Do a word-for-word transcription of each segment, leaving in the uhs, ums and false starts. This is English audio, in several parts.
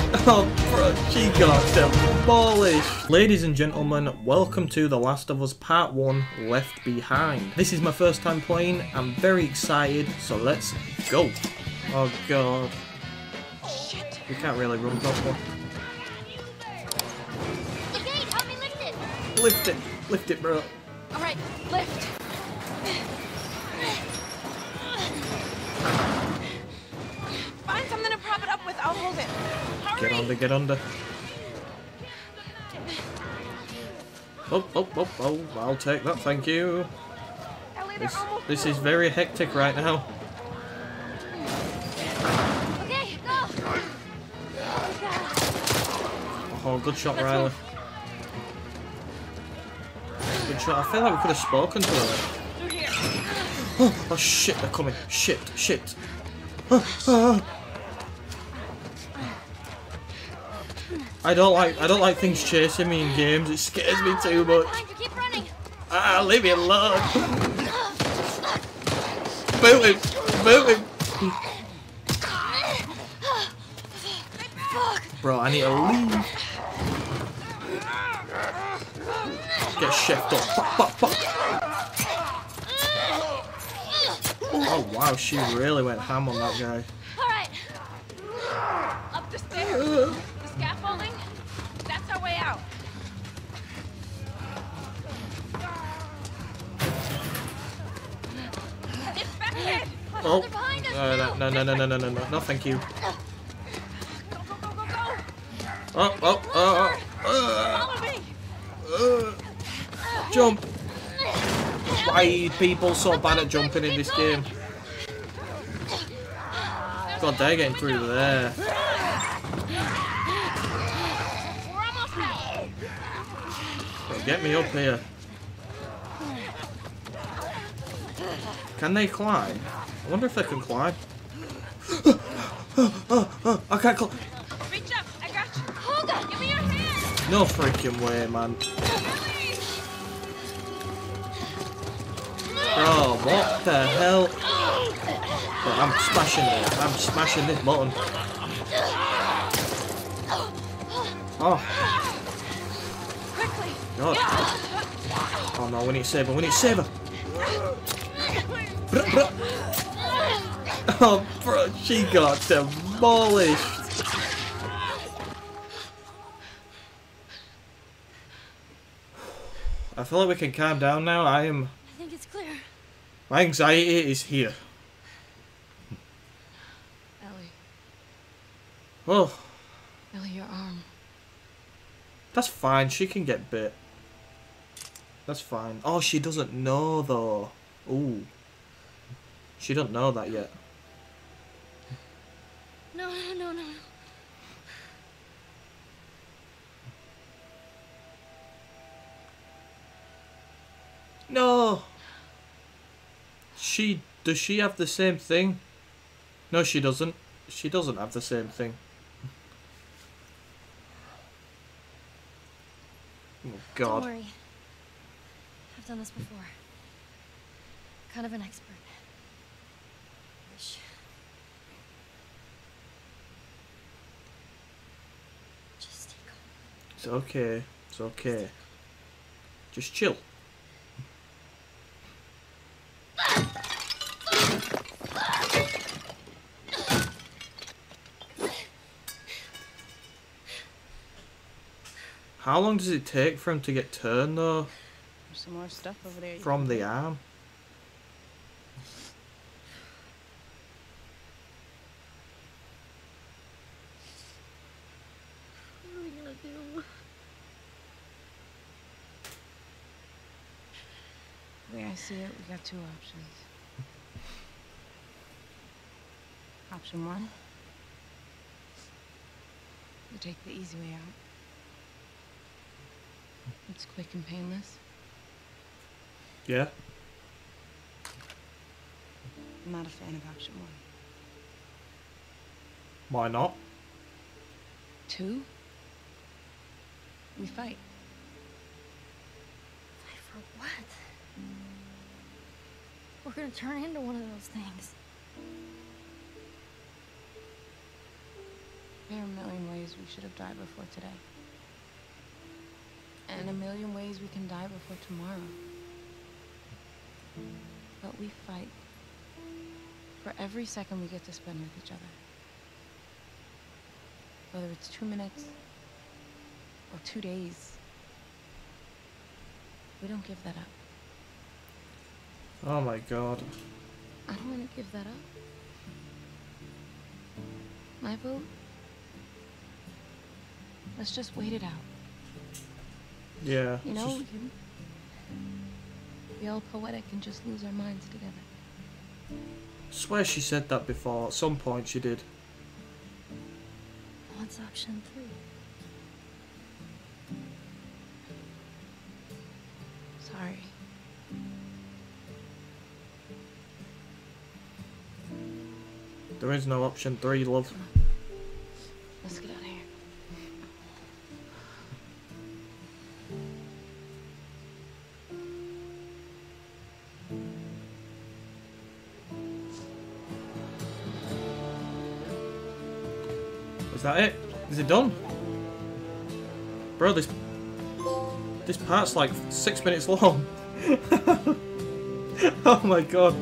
Oh, bro, she got demolished. Ladies and gentlemen, welcome to The Last of Us Part one, Left Behind. This is my first time playing. I'm very excited, so let's go. Oh, God. Shit. We can't really run properly. The gate, help me lift it. Lift it. Lift it, bro. All right, lift. Find something to prop it up with. I'll hold it. Hurry. Get under, get under. Oh, oh, oh, oh, I'll take that, thank you. Ellie, This, they're almost this through. is very hectic right now. Okay, go. Oh, good shot, Let's Riley. move. Good shot. I feel like we could have spoken to her. Through here. Oh, oh shit, they're coming. Shit, shit. Ah, ah. I don't like I don't like things chasing me in games. It scares me too much. Behind you, keep running. Ah, leave me alone. Boot him. Boot him. Fuck. Bro, I need to leave. Get chefed up. Pop, pop, pop. Oh wow, she really went ham on that guy. All right. Up the stairs. The scaffolding. That's our way out. Infected. Oh, They're behind us uh, now. no, no, no, no, no, no, no, no, thank you. Go, go, go, go, go. Oh, oh, oh, oh, Follow me. uh, uh, jump. Why are people so bad at jumping in this game? God, they're getting through there. We're almost there. Well, get me up here. Can they climb? I wonder if they can climb. I can't climb. Reach up. I got you. Hold on. Give me your hand. No freaking way, man. Oh, what the hell? Oh, I'm smashing it. I'm smashing this button. Oh, Quickly. God. Oh no, we need to save her. We need to save her. Bruh, bruh. Oh, bro, she got demolished. I feel like we can calm down now. I am. I think it's clear. My anxiety is here. Ellie. Oh, Ellie, your arm. that's fine. She can get bit. That's fine. Oh, she doesn't know though. Ooh. She don't know that yet. No, no, no, no. No. She does she have the same thing? No, she doesn't. She doesn't have the same thing. Oh God. Don't worry. I've done this before. Kind of an expert. Wish. Just stay calm. It's okay. It's okay. Just chill. How long does it take for him to get turned though? There's some more stuff over there. From the arm? What are we gonna do? The way I see it, we got two options. Option one, we take the easy way out. It's quick and painless. Yeah. I'm not a fan of option one. Why not? Two, we fight. Fight for what? We're gonna turn into one of those things. There are a million ways ways we should have died before today. And a million ways we can die before tomorrow. But we fight for every second we get to spend with each other. Whether it's two minutes or two days. We don't give that up. Oh my god. I don't want to give that up. My vote? Let's just wait it out. Yeah. You know, just- we can be all poetic and just lose our minds together. I swear she said that before. At some point she did. What's option three? Sorry. There is no option three, love. Let's get out of here. Is that it? Is it done? Bro, this this part's like six minutes long. Oh my god.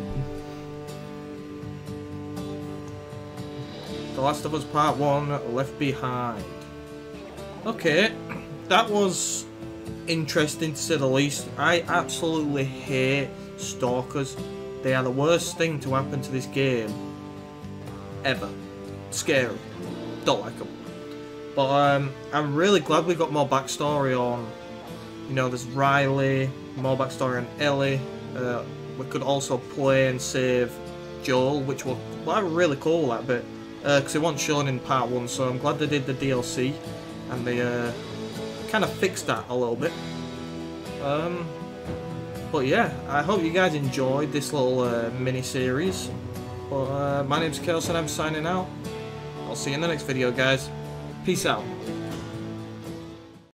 The Last of Us Part one, Left Behind. Okay, that was interesting to say the least. I absolutely hate stalkers. They are the worst thing to happen to this game ever. Scary. Don't like them. But um, I'm really glad we got more backstory on, you know, there's Riley, more backstory on Ellie. Uh, we could also play and save Joel, which was well, really cool, that bit. Because uh, it wasn't shown in part one, so I'm glad they did the D L C and they uh, kind of fixed that a little bit. Um, but yeah, I hope you guys enjoyed this little uh, mini-series. But uh, my name's Chaos and I'm signing out. I'll see you in the next video, guys. Peace out.